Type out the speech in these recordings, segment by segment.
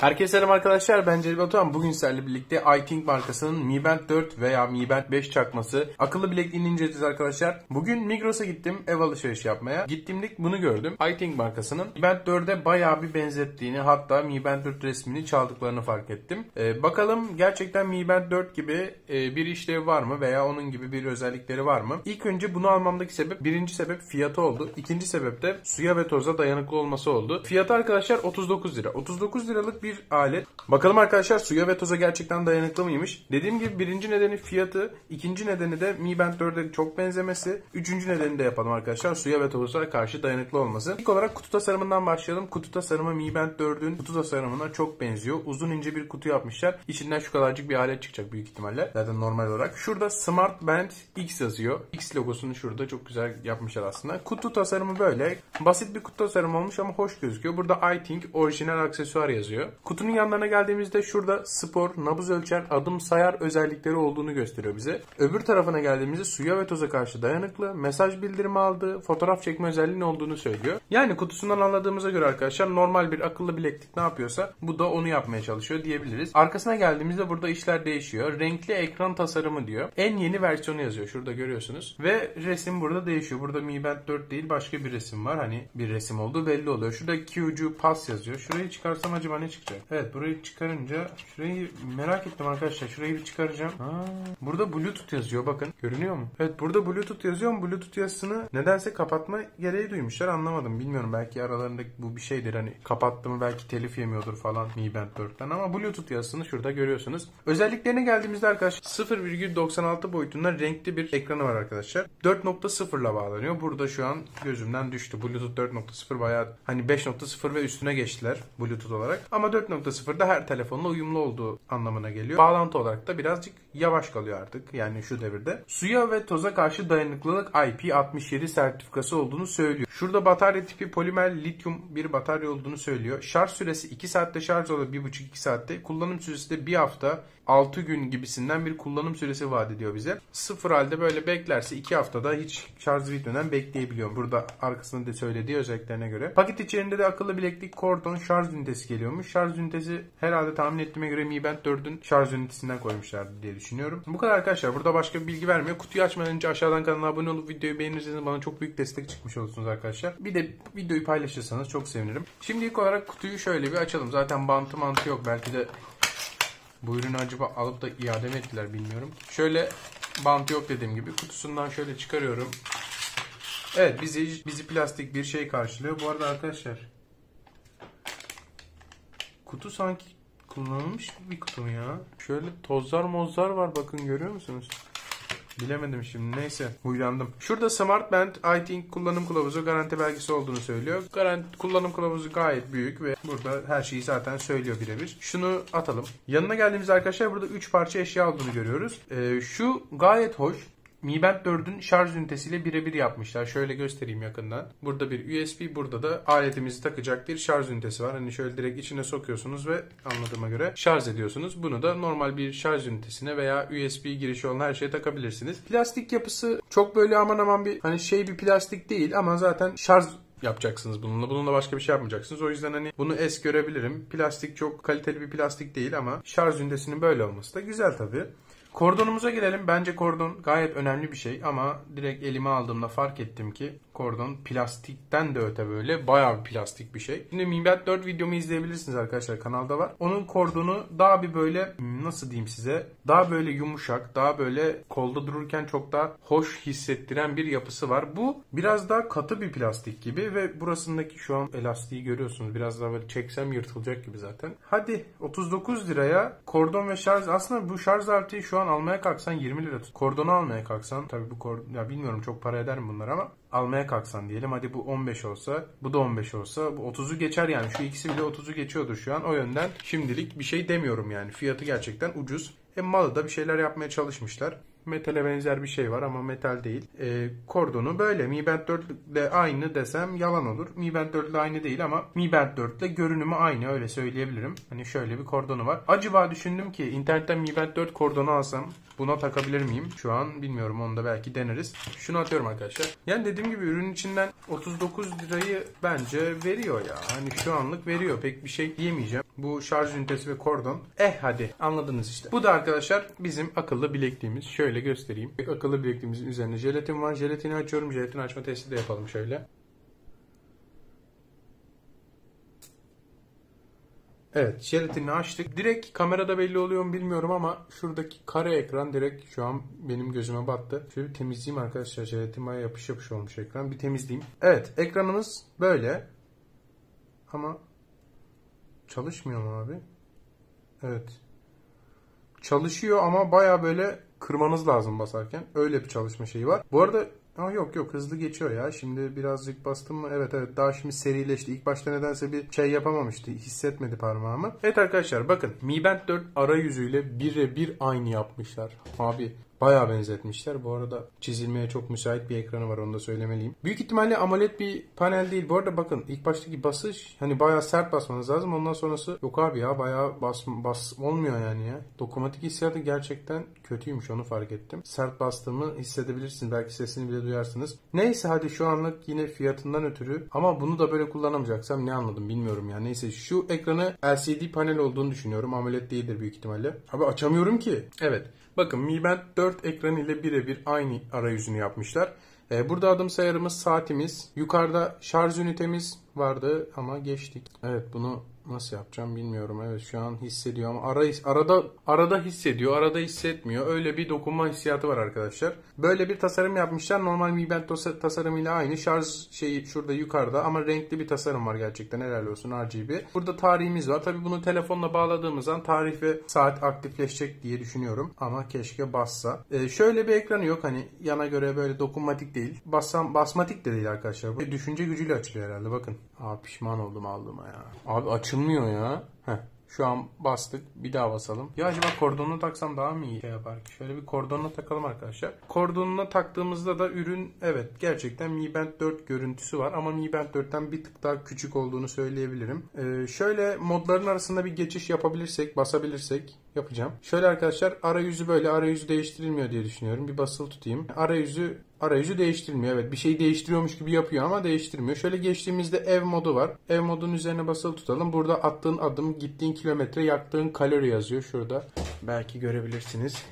Herkese selam arkadaşlar, ben Celil Batuhan. Bugün sizlerle birlikte iThink markasının Mi Band 4 veya Mi Band 5 çakması akıllı bilekliğini inceleyeceğiz arkadaşlar. Bugün Migros'a gittim ev alışveriş yapmaya. Gittiğimde bunu gördüm. iThink markasının Mi Band 4'e bayağı bir benzettiğini, hatta Mi Band 4 resmini çaldıklarını fark ettim. Bakalım gerçekten Mi Band 4 gibi bir işlevi var mı veya onun gibi bir özellikleri var mı? İlk önce bunu almamdaki sebep, birinci sebep fiyatı oldu. İkinci sebep de suya ve toza dayanıklı olması oldu. Fiyatı arkadaşlar 39 lira. 39 liralık bir alet. Bakalım arkadaşlar suya ve toza gerçekten dayanıklı mıymış? Dediğim gibi birinci nedeni fiyatı, ikinci nedeni de Mi Band 4'e çok benzemesi, üçüncü nedeni de yapalım arkadaşlar, suya ve toza karşı dayanıklı olması. İlk olarak kutu tasarımından başlayalım. Kutu tasarımı Mi Band 4'ün kutu tasarımına çok benziyor. Uzun ince bir kutu yapmışlar. İçinden şu kadarcık bir alet çıkacak büyük ihtimalle. Zaten normal olarak. Şurada Smart Band X yazıyor. X logosunu şurada çok güzel yapmışlar aslında. Kutu tasarımı böyle. Basit bir kutu tasarımı olmuş ama hoş gözüküyor. Burada iThink orijinal aksesuar yazıyor. Kutunun yanlarına geldiğimizde şurada spor, nabız ölçer, adım sayar özellikleri olduğunu gösteriyor bize. Öbür tarafına geldiğimizde suya ve toza karşı dayanıklı, mesaj bildirimi aldığı, fotoğraf çekme özelliğinin olduğunu söylüyor. Yani kutusundan anladığımıza göre arkadaşlar normal bir akıllı bileklik ne yapıyorsa bu da onu yapmaya çalışıyor diyebiliriz. Arkasına geldiğimizde burada işler değişiyor. Renkli ekran tasarımı diyor. En yeni versiyonu yazıyor. Şurada görüyorsunuz. Ve resim burada değişiyor. Burada Mi Band 4 değil başka bir resim var. Hani bir resim olduğu belli oluyor. Şurada Q'cu pas yazıyor. Şurayı çıkarsam acaba ne çıkacak? Evet, burayı çıkarınca şurayı merak ettim arkadaşlar. Şurayı bir çıkaracağım. Burada Bluetooth yazıyor, bakın. Görünüyor mu? Evet, burada Bluetooth yazıyor ama Bluetooth yazısını nedense kapatma gereği duymuşlar. Anlamadım. Bilmiyorum. Belki aralarında bu bir şeydir. Hani kapattı mı belki telif yemiyordur falan Mi Band 4'ten ama Bluetooth yazısını şurada görüyorsunuz. Özelliklerine geldiğimizde arkadaşlar 0,96 boyutunda renkli bir ekranı var arkadaşlar. 4.0 ile bağlanıyor. Burada şu an gözümden düştü. Bluetooth 4.0 bayağı hani 5.0 ve üstüne geçtiler Bluetooth olarak. Ama 4.0'da her telefonla uyumlu olduğu anlamına geliyor. Bağlantı olarak da birazcık yavaş kalıyor artık. Yani şu devirde. Suya ve toza karşı dayanıklılık IP67 sertifikası olduğunu söylüyor. Şurada batarya tipi polimer lityum bir batarya olduğunu söylüyor. Şarj süresi 2 saatte şarj oluyor. 1,5-2 saatte. Kullanım süresi de 1 hafta 6 gün gibisinden bir kullanım süresi vaat ediyor bize. Sıfır halde böyle beklerse 2 haftada hiç şarj bitmeden bekleyebiliyor. Burada arkasında da söylediği özelliklerine göre. Paket içerisinde de akıllı bileklik, kordon, şarj ünitesi geliyormuş. Şarj ünitesi herhalde tahmin ettiğime göre Mi Band 4'ün şarj ünitesinden koymuşlardı diye düşünüyorum. Bu kadar arkadaşlar. Burada başka bir bilgi vermiyor. Kutuyu açmadan önce aşağıdan kanala abone olup videoyu beğenirseniz bana çok büyük destek çıkmış olursunuz arkadaşlar. Bir de videoyu paylaşırsanız çok sevinirim. Şimdi ilk olarak kutuyu şöyle bir açalım. Zaten bantı mantı yok. Belki de bu ürünü acaba alıp da iade mi ettiler bilmiyorum. Şöyle bant yok dediğim gibi. Kutusundan şöyle çıkarıyorum. Evet, bizi plastik bir şey karşılıyor. Bu arada arkadaşlar kutu sanki kullanılmış bir kutu mu ya? Şöyle tozlar mozlar var, bakın görüyor musunuz? Bilemedim şimdi. Neyse. Huylandım. Şurada Smart Band iThink kullanım kılavuzu, garanti belgesi olduğunu söylüyor. Kullanım kılavuzu gayet büyük ve burada her şeyi zaten söylüyor birebir. Şunu atalım. Yanına geldiğimizde arkadaşlar burada 3 parça eşya olduğunu görüyoruz. Şu gayet hoş. Mi Band 4'ün şarj ünitesiyle birebir yapmışlar. Şöyle göstereyim yakından. Burada bir USB, burada da aletimizi takacak bir şarj ünitesi var. Hani şöyle direkt içine sokuyorsunuz ve anladığıma göre şarj ediyorsunuz. Bunu da normal bir şarj ünitesine veya USB girişi olan her şeye takabilirsiniz. Plastik yapısı çok böyle aman aman bir hani bir plastik değil ama zaten şarj yapacaksınız bununla. Bununla başka bir şey yapmayacaksınız. O yüzden hani bunu es görebilirim. Plastik çok kaliteli bir plastik değil ama şarj ünitesinin böyle olması da güzel tabii. Kordonumuza gelelim. Bence kordon gayet önemli bir şey ama direkt elime aldığımda fark ettim ki kordon plastikten de öte böyle bayağı bir plastik bir şey. Şimdi Mi Band 4 videomu izleyebilirsiniz arkadaşlar, kanalda var. Onun kordonu daha bir böyle nasıl diyeyim size, daha böyle yumuşak, daha böyle kolda dururken çok daha hoş hissettiren bir yapısı var. Bu biraz daha katı bir plastik gibi ve burasındaki şu an elastiği görüyorsunuz. Biraz daha böyle çeksem yırtılacak gibi zaten. Hadi 39 liraya kordon ve şarj, aslında bu şarj aleti şu an almaya kalksan 20 lira tut. Kordonu almaya kalksan tabii bu ya bilmiyorum çok para eder mi bunlar ama almaya kalksan diyelim hadi bu 15 olsa, bu da 15 olsa bu 30'u geçer yani. Şu ikisi bile 30'u geçiyordur şu an. O yönden şimdilik bir şey demiyorum yani. Fiyatı gerçekten ucuz. Malı da bir şeyler yapmaya çalışmışlar. Metale benzer bir şey var ama metal değil. Kordonu böyle. Mi Band 4 ile aynı desem yalan olur. Mi Band 4 ile aynı değil ama Mi Band 4 ile görünümü aynı, öyle söyleyebilirim. Hani şöyle bir kordonu var. Acaba düşündüm ki internetten Mi Band 4 kordonu alsam buna takabilir miyim? Şu an bilmiyorum, onu da belki deneriz. Şunu atıyorum arkadaşlar. Yani dediğim gibi ürünün içinden 39 lirayı bence veriyor ya. Hani şu anlık veriyor. Pek bir şey diyemeyeceğim. Bu şarj ünitesi ve kordon. Hadi anladınız işte. Bu da arkadaşlar bizim akıllı bilekliğimiz. Şöyle göstereyim. Akıllı bilekliğimizin üzerinde jelatin var. Jelatini açıyorum. Jelatin açma testi de yapalım şöyle. Evet, jelatini açtık. Direkt kamerada belli oluyor mu bilmiyorum ama şuradaki kare ekran direkt şu an benim gözüme battı. Şöyle bir temizleyeyim arkadaşlar. Jelatin bayağı yapış yapış olmuş ekran. Bir temizleyeyim. Evet, ekranımız böyle. Ama çalışmıyor mu abi? Evet. Çalışıyor ama bayağı böyle kırmanız lazım basarken. Öyle bir çalışma şeyi var. Bu arada yok hızlı geçiyor ya. Şimdi birazcık bastım mı? Evet daha şimdi serileşti. İlk başta nedense bir şey yapamamıştı. Hissetmedi parmağımı. Evet arkadaşlar bakın. Mi Band 4 arayüzüyle birebir aynı yapmışlar. Abi bayağı benzetmişler. Bu arada çizilmeye çok müsait bir ekranı var, onu da söylemeliyim. Büyük ihtimalle AMOLED bir panel değil. Bu arada bakın ilk baştaki basış hani bayağı sert basmanız lazım. Ondan sonrası yok abi ya, bayağı bas olmuyor yani ya. Dokunmatik hissiyatı gerçekten kötüymüş, onu fark ettim. Sert bastığımı hissedebilirsiniz. Belki sesini bile duyarsınız. Neyse hadi şu anlık yine fiyatından ötürü, ama bunu da böyle kullanamayacaksam ne anladım bilmiyorum ya. Neyse şu ekranı LCD panel olduğunu düşünüyorum. AMOLED değildir büyük ihtimalle. Abi açamıyorum ki. Evet. Bakın Mi Band 4 ekranı ile birebir aynı arayüzünü yapmışlar. Burada adım sayarımız, saatimiz. Yukarıda şarj ünitemiz vardı ama geçtik. Evet, bunu nasıl yapacağım bilmiyorum. Evet şu an hissediyor ama arada hissediyor, arada hissetmiyor. Öyle bir dokunma hissiyatı var arkadaşlar. Böyle bir tasarım yapmışlar. Normal Mi Band tasarımıyla aynı. Şarj şeyi şurada yukarıda ama renkli bir tasarım var gerçekten. Helal olsun, RGB. Burada tarihimiz var. Tabii bunu telefonla bağladığımız an tarih ve saat aktifleşecek diye düşünüyorum. Ama keşke bassa. Şöyle bir ekranı yok. Hani yana göre böyle dokunmatik değil. Basmatik de değil arkadaşlar. Bu düşünce gücüyle açılıyor herhalde. Bakın. Pişman oldum aldığıma ya. Abi açılmıyor ya. Şu an bastık. Bir daha basalım. Ya acaba kordonunu taksam daha mı iyi yapar ki? Şöyle bir kordonuna takalım arkadaşlar. Kordonuna taktığımızda da ürün evet gerçekten Mi Band 4 görüntüsü var. Ama Mi Band 4'ten bir tık daha küçük olduğunu söyleyebilirim. Şöyle modların arasında bir geçiş yapabilirsek, basabilirsek yapacağım. Şöyle arkadaşlar arayüzü böyle. Arayüzü değiştirilmiyor diye düşünüyorum. Bir basılı tutayım. Arayüzü değiştirmiyor. Evet bir şey değiştiriyormuş gibi yapıyor ama değiştirmiyor. Şöyle geçtiğimizde ev modu var. Ev modunun üzerine basılı tutalım. Burada attığın adım, gittiğin kilometre, yaktığın kalori yazıyor şurada. Belki görebilirsiniz.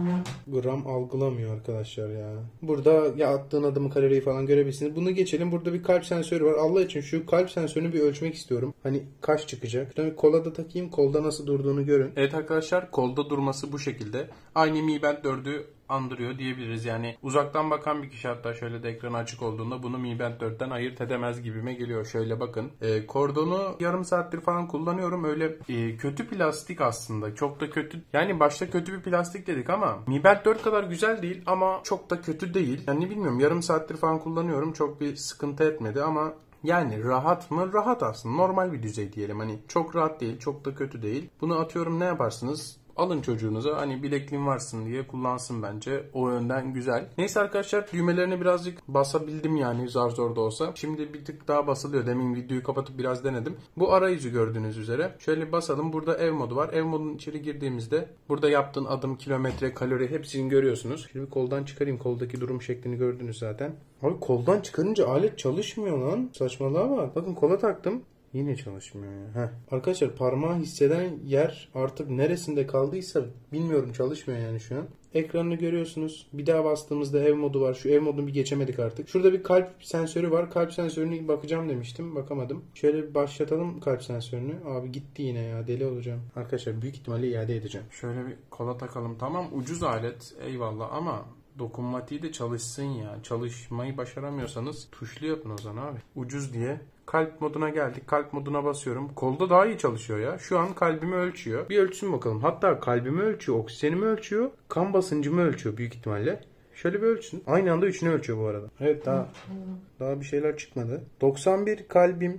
Gram algılamıyor arkadaşlar ya. Burada ya attığın adımı, kaloriyi falan görebilirsiniz. Bunu geçelim. Burada bir kalp sensörü var. Allah için şu kalp sensörünü bir ölçmek istiyorum. Hani kaç çıkacak? Şöyle kola da takayım. Kolda nasıl durduğunu görün. Evet arkadaşlar kolda durması bu şekilde. Aynı Mi Band 4'ü andırıyor diyebiliriz. Yani uzaktan bakan bir kişi hatta şöyle de ekranı açık olduğunda bunu Mi Band 4'ten ayırt edemez gibime geliyor. Şöyle bakın. Kordonu yarım saattir falan kullanıyorum. Öyle kötü plastik aslında. Çok da kötü. Yani başta kötü bir plastik dedik ama Mi Band 4 kadar güzel değil ama çok da kötü değil. Yani bilmiyorum, yarım saattir falan kullanıyorum. Çok bir sıkıntı etmedi ama yani rahat mı? Rahat aslında. Normal bir düzey diyelim. Hani çok rahat değil, çok da kötü değil. Bunu atıyorum, ne yaparsınız? Alın çocuğunuza, hani bilekliğin varsın diye kullansın bence. O yönden güzel. Neyse arkadaşlar düğmelerini birazcık basabildim yani zar zor da olsa. Şimdi bir tık daha basılıyor. Demin videoyu kapatıp biraz denedim. Bu arayüzü gördüğünüz üzere. Şöyle basalım. Burada ev modu var. Ev modunun içeri girdiğimizde burada yaptığın adım, kilometre, kalori hepsini görüyorsunuz. Şimdi bir koldan çıkarayım. Koldaki durum şeklini gördünüz zaten. Abi koldan çıkarınca alet çalışmıyor lan. Saçmalığa bak. Bakın kola taktım. Yine çalışmıyor ya. Arkadaşlar parmağı hisseden yer artık neresinde kaldıysa bilmiyorum, çalışmıyor yani şu an. Ekranını görüyorsunuz. Bir daha bastığımızda ev modu var. Şu ev modunu bir geçemedik artık. Şurada bir kalp sensörü var. Kalp sensörünü bakacağım demiştim. Bakamadım. Şöyle bir başlatalım kalp sensörünü. Abi gitti yine ya. Deli olacağım. Arkadaşlar büyük ihtimalle iade edeceğim. Şöyle bir kola takalım. Tamam ucuz alet. Eyvallah ama dokunmatiği de çalışsın ya. Çalışmayı başaramıyorsanız tuşlu yapın o zaman abi. Ucuz diye. Kalp moduna geldik. Kalp moduna basıyorum. Kolda daha iyi çalışıyor ya. Şu an kalbimi ölçüyor. Bir ölçsün bakalım. Hatta kalbimi ölçüyor, oksijenimi ölçüyor, kan basıncımı ölçüyor büyük ihtimalle. Şöyle bir ölçsün. Aynı anda üçünü ölçüyor bu arada. Evet daha bir şeyler çıkmadı. 91 kalbim.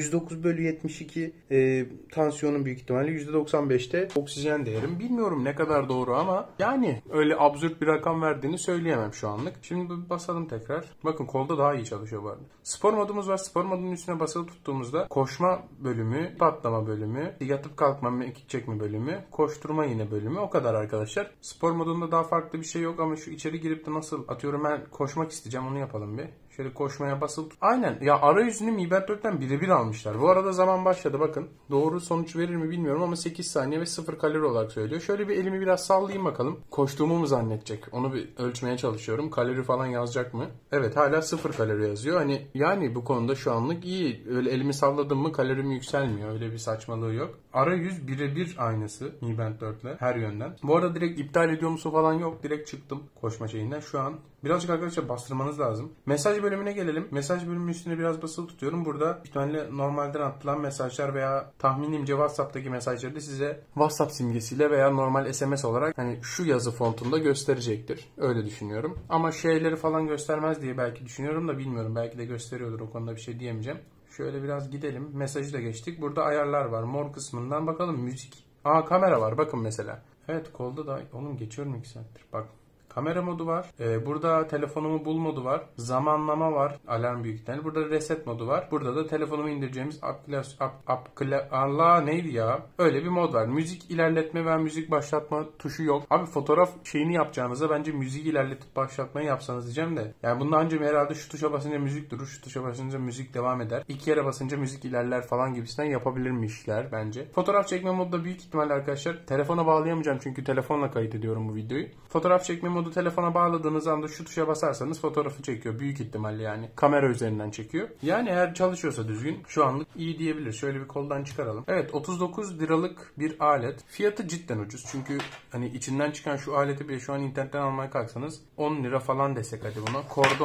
109/72 tansiyonun büyük ihtimalle %95'te oksijen değerim. Bilmiyorum ne kadar doğru ama yani öyle absürt bir rakam verdiğini söyleyemem şu anlık. Şimdi bir basalım tekrar. Bakın kolda daha iyi çalışıyor bu arada. Spor modumuz var. Spor modunun üstüne basılı tuttuğumuzda koşma bölümü, patlama bölümü, yatıp kalkma, mekik çekme bölümü, koşturma yine bölümü, o kadar arkadaşlar. Spor modunda daha farklı bir şey yok ama şu içeri girip de nasıl atıyorum ben koşmak isteyeceğim, onu yapalım bir. Şöyle koşmaya basılı tut. Aynen ya, arayüzünü Mi Band 4'ten birebir almışlar. Bu arada zaman başladı bakın. Doğru sonuç verir mi bilmiyorum ama 8 saniye ve 0 kalori olarak söylüyor. Şöyle bir elimi biraz sallayayım bakalım. Koştuğumu mu zannedecek? Onu bir ölçmeye çalışıyorum. Kalori falan yazacak mı? Evet, hala 0 kalori yazıyor. Hani yani bu konuda şu anlık iyi. Öyle elimi salladım mı kalorim yükselmiyor. Öyle bir saçmalığı yok. Arayüz birebir aynısı Mi Band 4 ile her yönden. Bu arada direkt iptal ediyor musun falan yok. Direkt çıktım koşma şeyinden. Şu an birazcık arkadaşlar bastırmanız lazım. Mesaj bölümüne gelelim. Mesaj bölümünün üstüne biraz basılı tutuyorum. Burada ihtimalle normalden atılan mesajlar veya tahminimce WhatsApp'taki mesajları da size WhatsApp simgesiyle veya normal SMS olarak hani şu yazı fontunda gösterecektir. Öyle düşünüyorum. Ama şeyleri falan göstermez diye belki düşünüyorum da bilmiyorum. Belki de gösteriyordur, o konuda bir şey diyemeyeceğim. Şöyle biraz gidelim. Mesajı da geçtik. Burada ayarlar var. Mor kısmından bakalım, müzik. Kamera var bakın mesela. Evet, kolda da oğlum geçiyorum 2 saattir. Bak. Kamera modu var. Burada telefonumu bul modu var. Zamanlama var. Alarm büyük ihtimalle. Burada reset modu var. Burada da telefonumu indireceğimiz Allah neydi ya? Öyle bir mod var. Müzik ilerletme ve müzik başlatma tuşu yok. Abi fotoğraf şeyini yapacağınıza bence müzik ilerletip başlatmayı yapsanız diyeceğim de. Yani bundan önce herhalde şu tuşa basınca müzik durur. Şu tuşa basınca müzik devam eder. 2 yere basınca müzik ilerler falan gibisinden yapabilirmişler bence. Fotoğraf çekme modu da büyük ihtimalle arkadaşlar. Telefona bağlayamayacağım çünkü telefonla kayıt ediyorum bu videoyu. Fotoğraf çekme modu telefona bağladığınız anda şu tuşa basarsanız fotoğrafı çekiyor. Büyük ihtimalle yani. Kamera üzerinden çekiyor. Yani eğer çalışıyorsa düzgün şu anlık iyi diyebilir. Şöyle bir koldan çıkaralım. Evet, 39 liralık bir alet. Fiyatı cidden ucuz. Çünkü hani içinden çıkan şu aleti bile şu an internetten almaya kalksanız 10 lira falan desek hadi buna.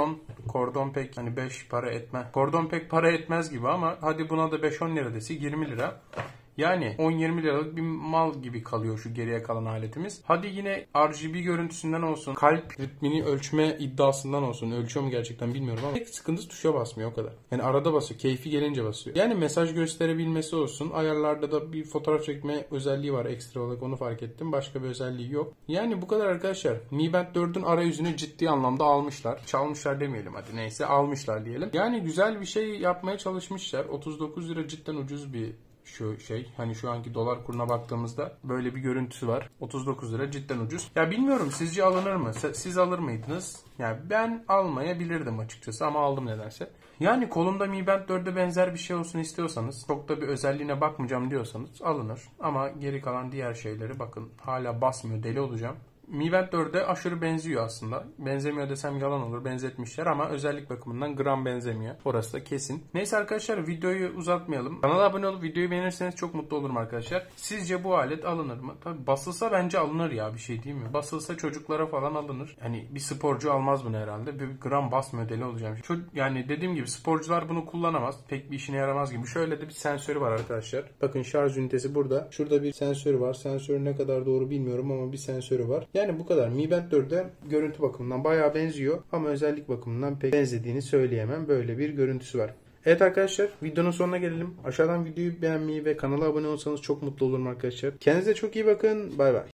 Kordon pek hani 5 para etmez. Kordon pek para etmez gibi ama hadi buna da 5-10 lira desek 20 lira. Yani 10-20 liralık bir mal gibi kalıyor şu geriye kalan aletimiz. Hadi yine RGB görüntüsünden olsun, kalp ritmini ölçme iddiasından olsun. Ölçüyor mu gerçekten bilmiyorum ama tek sıkıntısı tuşa basmıyor, o kadar. Yani arada basıyor, keyfi gelince basıyor. Yani mesaj gösterebilmesi olsun. Ayarlarda da bir fotoğraf çekme özelliği var ekstra olarak, onu fark ettim. Başka bir özelliği yok. Yani bu kadar arkadaşlar. Mi Band 4'ün arayüzünü ciddi anlamda almışlar. Çalmışlar demeyelim hadi, neyse almışlar diyelim. Yani güzel bir şey yapmaya çalışmışlar. 39 lira cidden ucuz bir şu şey, hani şu anki dolar kuruna baktığımızda böyle bir görüntüsü var. 39 lira cidden ucuz. Ya bilmiyorum, sizce alınır mı? Siz alır mıydınız? Yani ben almayabilirdim açıkçası ama aldım nedense. Yani kolumda Mi Band 4'e benzer bir şey olsun istiyorsanız, çok da bir özelliğine bakmayacağım diyorsanız alınır. Ama geri kalan diğer şeyleri bakın hala basmıyor, deli olacağım. Mi Band 4'e aşırı benziyor aslında. Benzemiyor desem yalan olur. Benzetmişler ama özellik bakımından gram benzemiyor. Orası da kesin. Neyse arkadaşlar, videoyu uzatmayalım. Kanala abone olup videoyu beğenirseniz çok mutlu olurum arkadaşlar. Sizce bu alet alınır mı? Tabii basılsa bence alınır ya, bir şey değil mi? Basılsa çocuklara falan alınır. Yani bir sporcu almaz bunu herhalde. Bir gram basmıyor, deli olacağım. Yani dediğim gibi sporcular bunu kullanamaz. Pek bir işine yaramaz gibi. Şöyle de bir sensörü var arkadaşlar. Bakın şarj ünitesi burada. Şurada bir sensörü var. Sensörü ne kadar doğru bilmiyorum ama bir sensörü var. Yani bu kadar. Mi Band 4'e görüntü bakımından bayağı benziyor ama özellik bakımından pek benzediğini söyleyemem. Böyle bir görüntüsü var. Evet arkadaşlar, videonun sonuna gelelim. Aşağıdan videoyu beğenmeyi ve kanala abone olsanız çok mutlu olurum arkadaşlar. Kendinize çok iyi bakın. Bay bay.